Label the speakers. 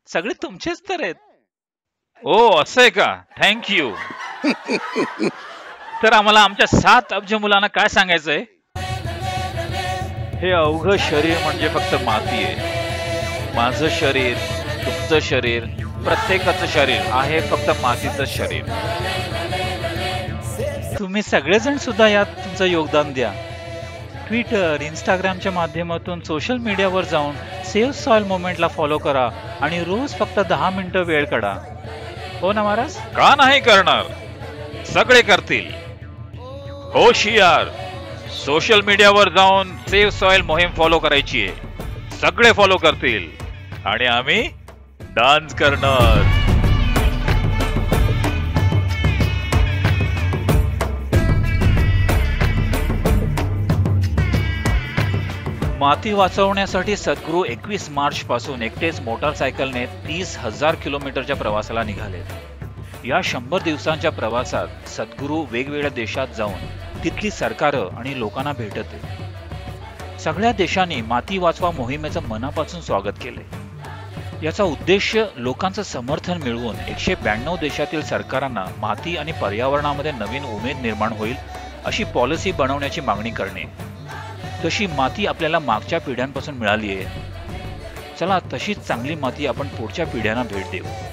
Speaker 1: सगळे तुमचेच तर आहेत. ओ असं आहे का? थँक्यू. तर आम्हाला आमच्या 7 अब्ज मुलांना काय सांगायचंय? हे अवघं शरीर म्हणजे फक्त माती आहे. माझं शरीर, तुमचं शरीर, प्रत्येकाचं शरीर आहे फक्त मातीचं शरीर. तुम्ही सगळेजण सुद्धा यात तुमचं योगदान द्या. ट्विटर, इंस्टाग्रामच्या माध्यमातून सोशल मीडियावर जाऊन सेव्ह सॉइल मुवमेंटला फॉलो करा आणि रोज फक्त 10 मिनिटं वेळ काढा. हो ना महाराज? का नाही करणार? सगळे करतील. होशियार, सोशल मीडियावर जाऊन सेव्ह सॉइल मोहीम फॉलो करायची आहे. सगळे फॉलो करतील आणि आम्ही डान्स करणार. माती वाचवण्यासाठी सद्गुरू 21 मार्च पासून एकटेच मोटारसायकलने 30,000 किलोमीटरच्या प्रवासाला निघाले. या 100 दिवसांच्या प्रवासात सद्गुरू वेगवेगळ्या देशात जाऊन तिथली सरकारं आणि लोकांना भेटत आहेत. सगळ्या देशांनी माती वाचवा मोहिमेचं मनापासून स्वागत केले. याचा उद्देश लोकांचं समर्थन मिळवून 192 देशातील सरकारांना माती आणि पर्यावरणामध्ये नवीन उमेद निर्माण होईल अशी पॉलिसी बनवण्याची मागणी करणे. तशी माती आपल्याला मागच्या पिढ्यांपासून मिळाली आहे. चला तशीच चांगली माती आपण पुढच्या पिढ्यांना भेट देऊ.